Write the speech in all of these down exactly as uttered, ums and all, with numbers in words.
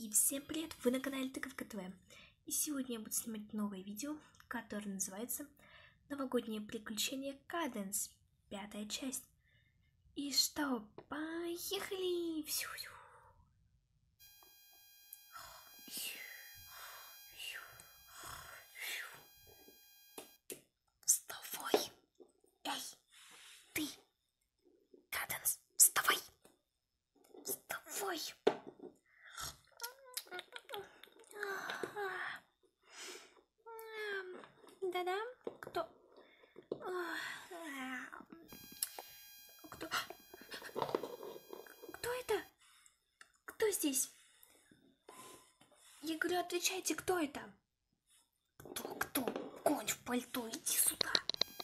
И всем привет! Вы на канале Тыковка ТВ. И сегодня я буду снимать новое видео, которое называется «Новогодние приключения Каденс», пятая часть. И что, поехали! Фью-фью. Вставай! Эй, ты! Каденс, вставай! Вставай! Да-да, кто? Кто? Кто это? Кто здесь? Я говорю, отвечайте, кто это? Кто, кто? Конь в пальто, иди сюда.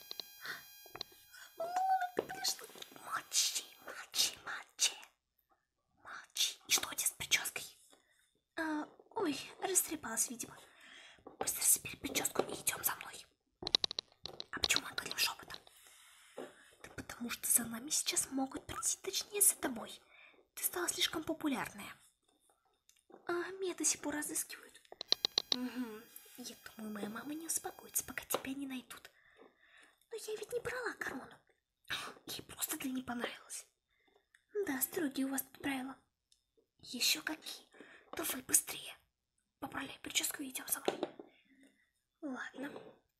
Молчи, молчи, молчи. Молчи. И что у тебя с прической? А, ой, растрепалась, видимо. Быстро собери прическу и идем за мной. А почему мы говорим шепотом? Да потому что за нами сейчас могут прийти, точнее за тобой. Ты стала слишком популярная. А меня до сих пор разыскивают. Угу. Я думаю, моя мама не успокоится, пока тебя не найдут. Но я ведь не брала корону. Ей просто ты не понравилась. Да, строгие у вас тут правила. Еще какие? Давай быстрее. Поправляй прическу и идем за мной. Ладно.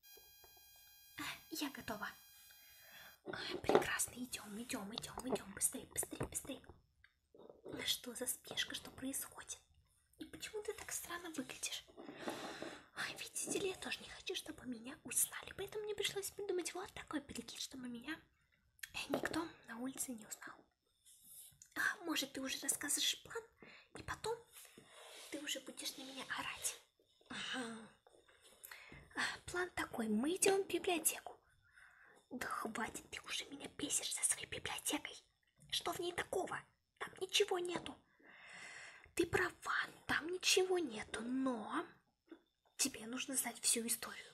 Я готова. Прекрасно, идем, идем, идем, идем. Быстрее, быстрее, быстрее. Что за спешка, что происходит? И почему ты так странно выглядишь? Ай, видите ли, я тоже не хочу, чтобы меня узнали. Поэтому мне пришлось придумать вот такой прикид, чтобы меня никто на улице не узнал. А, может, ты уже расскажешь план, и потом ты уже будешь на меня орать. Ага. А, план такой, мы идем в библиотеку. Да хватит, ты уже меня бесишь со своей библиотекой. Что в ней такого? Там ничего нету. Ты права, там ничего нету, но тебе нужно знать всю историю.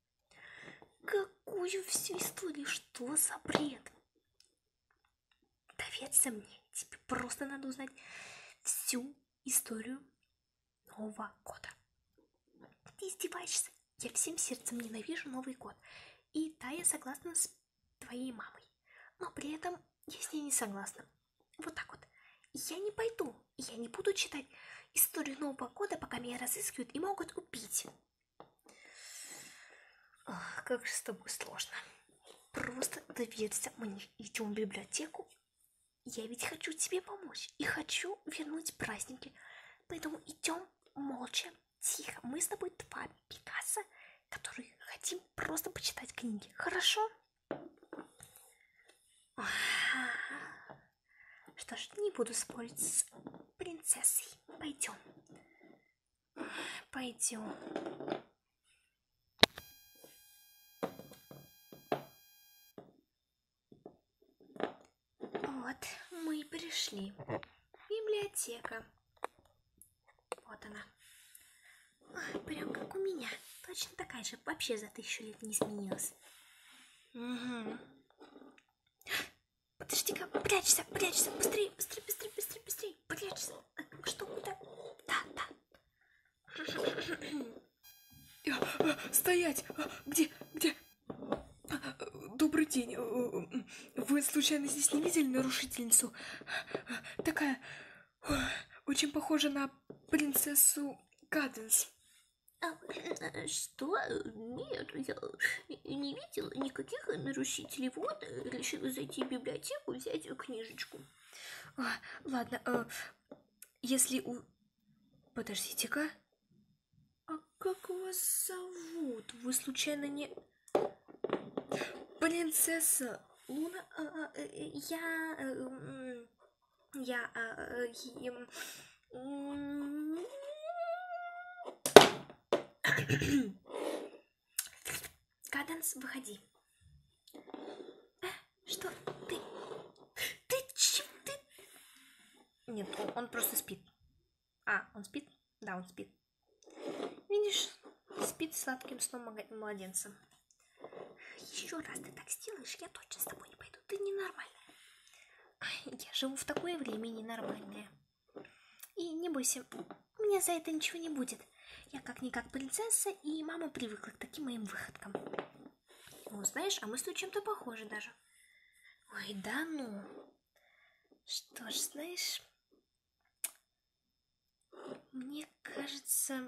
Какую всю историю? Что за бред? Доверься мне, тебе просто надо узнать всю историю Нового года. Ты издеваешься? Я всем сердцем ненавижу Новый год. И да, я согласна с твоей мамой. Но при этом я с ней не согласна. Вот так вот. Я не пойду, я не буду читать историю Нового года, пока меня разыскивают и могут убить. Ох, как же с тобой сложно. Просто доверься мне. Идем в библиотеку. Я ведь хочу тебе помочь и хочу вернуть праздники. Поэтому идем молча, тихо. Мы с тобой два Пикассо, которые хотим просто почитать книги. Хорошо? Что ж, не буду спорить с принцессой. Пойдем. Пойдем. Вот, мы и пришли. Библиотека. Вот она. Ой, прям как у меня. Точно такая же. Вообще за тысячу лет не изменилась. Угу. Подожди-ка, прячься, прячься. Быстрее, быстрее, быстрее, быстрее, быстрее. Прячься. Что, куда? Да, да. Стоять! Где? Где? Добрый день. Вы случайно здесь не видели нарушительницу? Такая очень похожа на принцессу Каденс. А, что? Нет, я не видела никаких нарушителей. Вот, решила зайти в библиотеку и взять книжечку. А, ладно, а, если у... Подождите-ка. А как вас зовут? Вы случайно не... Принцесса Луна? А, а, я... Я... я Каденс, выходи. А, что? Ты... Ты чего? Ты... Нет, он, он просто спит. А, он спит? Да, он спит. Видишь, спит сладким сном младенцем. Еще раз ты так сделаешь, я точно с тобой не пойду. Ты ненормальная. Я живу в такое время ненормальное. И не бойся, у меня мне за это ничего не будет. Я как-никак принцесса, и мама привыкла к таким моим выходкам. Ну, знаешь, а мы с тобой чем-то похожи даже. Ой, да ну. Что ж, знаешь, мне кажется,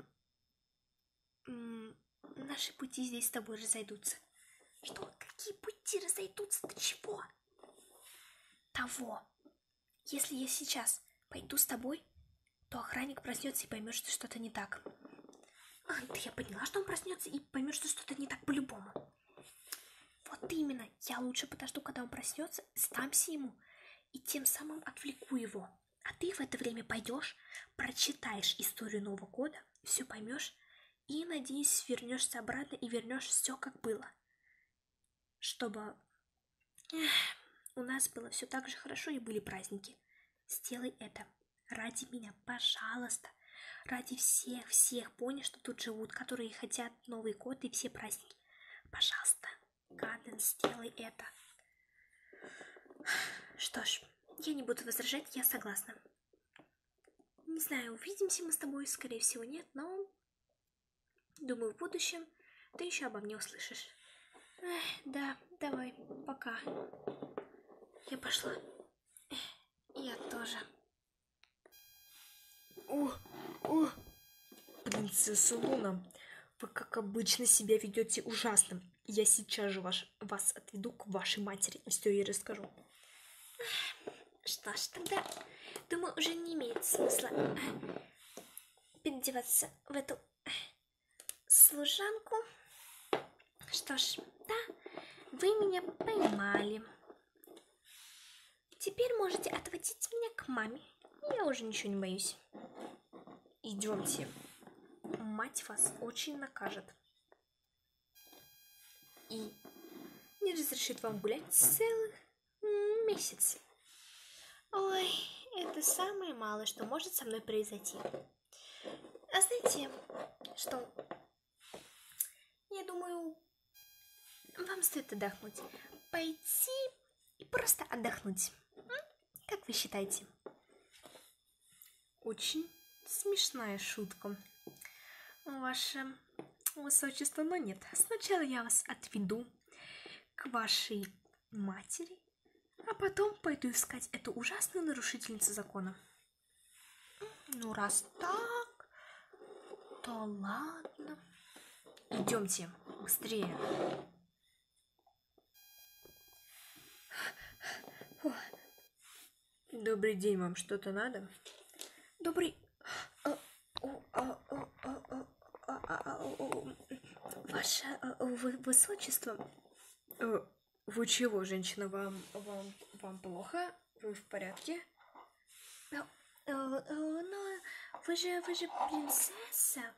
наши пути здесь с тобой разойдутся. Что? Какие пути разойдутся? Ты чего? Того. Если я сейчас пойду с тобой, то охранник проснется и поймет, что что-то не так. А, да я поняла, что он проснется и поймет, что что-то не так по-любому. Вот именно. Я лучше подожду, когда он проснется, сдамся ему и тем самым отвлеку его. А ты в это время пойдешь, прочитаешь историю Нового года, все поймешь и, надеюсь, вернешься обратно и вернешь все как было. Чтобы эх, у нас было все так же хорошо и были праздники. Сделай это ради меня, пожалуйста. Ради всех-всех, пони, что тут живут, которые хотят Новый год и все праздники. Пожалуйста, Каденс, сделай это. Что ж, я не буду возражать, я согласна. Не знаю, увидимся мы с тобой, скорее всего, нет, но думаю, в будущем ты еще обо мне услышишь. Эх, да, давай, пока. Я пошла. Я тоже. О, о, принцесса Луна, вы, как обычно, себя ведете ужасно. Я сейчас же ваш, вас отведу к вашей матери и все ей расскажу. Что ж, тогда, думаю, уже не имеет смысла переодеваться в эту служанку. Что ж, да, вы меня поймали. Теперь можете отводить меня к маме. Я уже ничего не боюсь. Идемте. Мать вас очень накажет. И не разрешит вам гулять целых месяц. Ой, это самое малое, что может со мной произойти. А знаете, что? Я думаю, вам стоит отдохнуть. Пойти и просто отдохнуть. Как вы считаете? Очень смешная шутка, ваше высочество, но нет. Сначала я вас отведу к вашей матери, а потом пойду искать эту ужасную нарушительницу закона. Ну, раз так, то ладно. Идемте, быстрее. Добрый день, вам что-то надо? Добрый... Ваше высочество... Вы чего, женщина, вам, вам, вам плохо? Вы в порядке? Но вы же, вы же принцесса.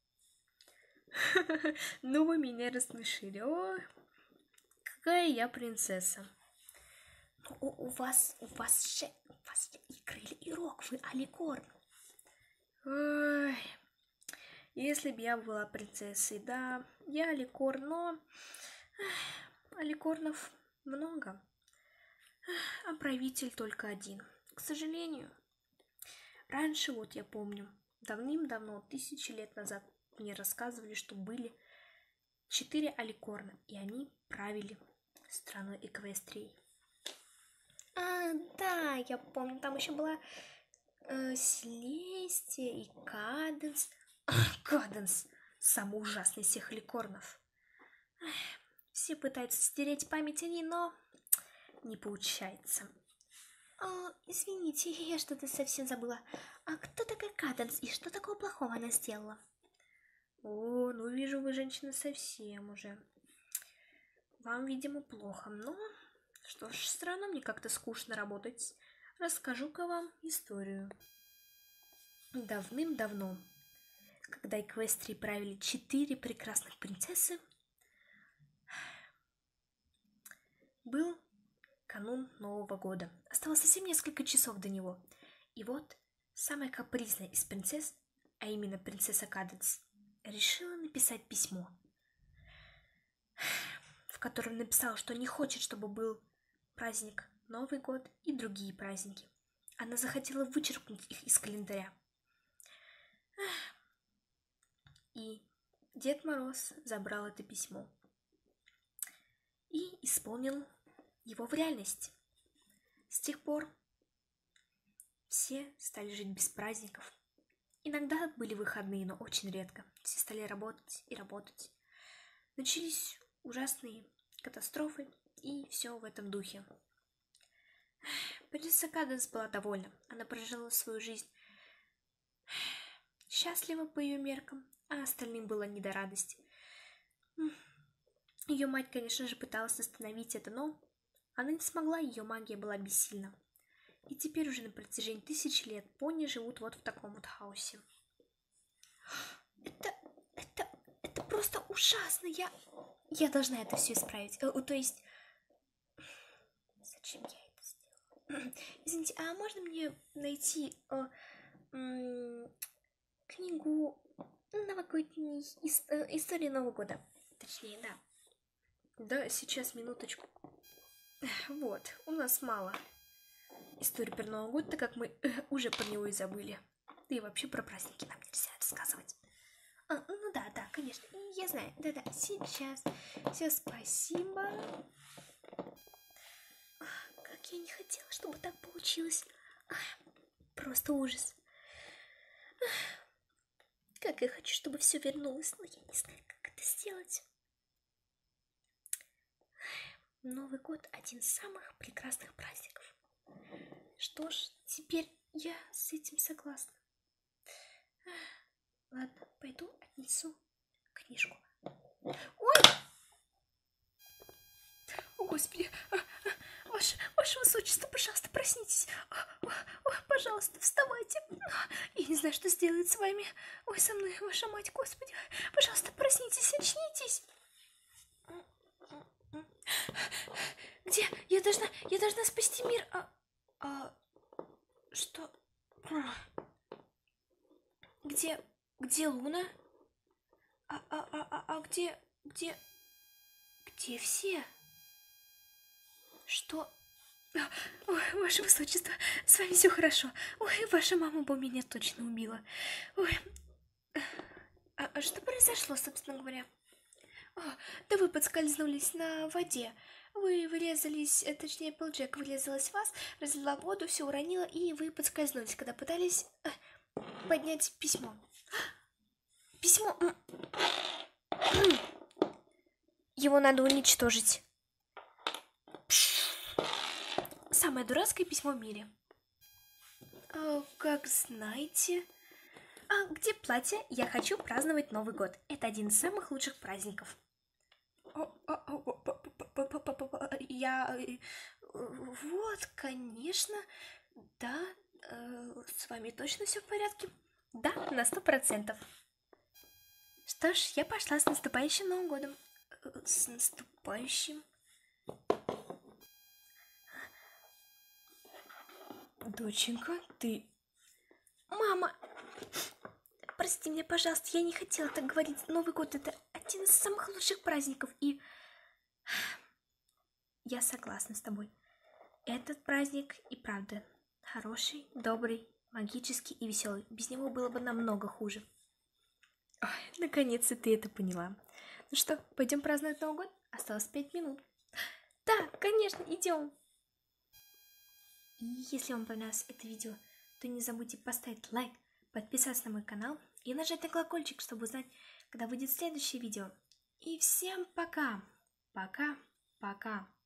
Ну, вы меня рассмешили. О, какая я принцесса. У, у вас, у вас же, у вас же и крылья, и рог, вы аликорн. Ой, если бы я была принцессой, да, я аликорн, но эх, аликорнов много, эх, а правитель только один. К сожалению, раньше, вот я помню, давным-давно, тысячи лет назад, мне рассказывали, что были четыре аликорна, и они правили страной Эквестрии. А, да, я помню, там еще была э, Селестия и Каденс. Каденс, самый ужасный из всех аликорнов. Эх, все пытаются стереть память о ней, но не получается. А, извините, я что-то совсем забыла. А кто такая Каденс и что такого плохого она сделала? О, ну вижу, вы женщина совсем уже. Вам, видимо, плохо, но что ж, странно, мне как-то скучно работать. Расскажу-ка вам историю. Давным-давно, когда Эквестрии правили четыре прекрасных принцессы, был канун Нового года. Осталось совсем несколько часов до него. И вот самая капризная из принцесс, а именно принцесса Каденс, решила написать письмо, в котором написала, что не хочет, чтобы был праздник Новый год и другие праздники. Она захотела вычеркнуть их из календаря. И Дед Мороз забрал это письмо и исполнил его в реальность. С тех пор все стали жить без праздников. Иногда были выходные, но очень редко. Все стали работать и работать. Начались ужасные катастрофы и все в этом духе. Принцесса Каденс была довольна. Она прожила свою жизнь счастливо по ее меркам, а остальным было не до радости. Ее мать, конечно же, пыталась остановить это, но она не смогла, ее магия была бессильна. И теперь уже на протяжении тысячи лет пони живут вот в таком вот хаосе. Это, это, это просто ужасно. Я, я должна это все исправить. Э, то есть, зачем я это сделала? Извините, а можно мне найти э, м, книгу новогодней ис- э, истории Нового года? Точнее, да. Да, сейчас, минуточку. Вот, у нас мало истории про Новый год, так как мы э, уже про него и забыли. Да и вообще про праздники нам нельзя рассказывать. А, ну да, да, конечно, я знаю. Да-да, сейчас. Все, спасибо. Ах, как я не хотела, чтобы так получилось. Ах, просто ужас. Ах, как я хочу, чтобы все вернулось, но я не знаю, как это сделать. Новый год – один из самых прекрасных праздников. Что ж, теперь я с этим согласна. Ладно, пойду отнесу книжку. Ой! О, Господи! Ваше, ваше Высочество, пожалуйста, проснитесь. Ой, пожалуйста, вставайте. Я не знаю, что сделает с вами. Ой, со мной ваша мать, Господи. Пожалуйста, проснитесь, очнитесь. Где? Я должна, я должна спасти мир. А, а что? Где, где Луна? А, а, а, а, а где, где, где все? Что? Ой, ваше Высочество, с вами все хорошо. Ой, ваша мама бы меня точно убила. Ой, а, а что произошло, собственно говоря? О, да вы подскользнулись на воде. Вы вырезались, точнее, Эпплджек вырезалась в вас, разлила воду, все уронила, и вы подскользнулись, когда пытались э, поднять письмо. Письмо... Его надо уничтожить. Самое дурацкое письмо в мире. А, как знаете... А где платье? Я хочу праздновать Новый год. Это один из самых лучших праздников. Я... Вот, конечно. Да, с вами точно все в порядке? Да, на сто процентов. Что ж, я пошла с наступающим Новым годом. С наступающим... Доченька, ты... Мама! Прости меня, пожалуйста, я не хотела так говорить. Новый год — это один из самых лучших праздников, и... Я согласна с тобой. Этот праздник и правда хороший, добрый, магический и веселый. Без него было бы намного хуже. Ой, наконец-то ты это поняла. Ну что, пойдем праздновать Новый год? Осталось пять минут. Да, конечно, идем. И если вам понравилось это видео, то не забудьте поставить лайк, подписаться на мой канал и нажать на колокольчик, чтобы узнать, когда выйдет следующее видео. И всем пока! Пока! Пока!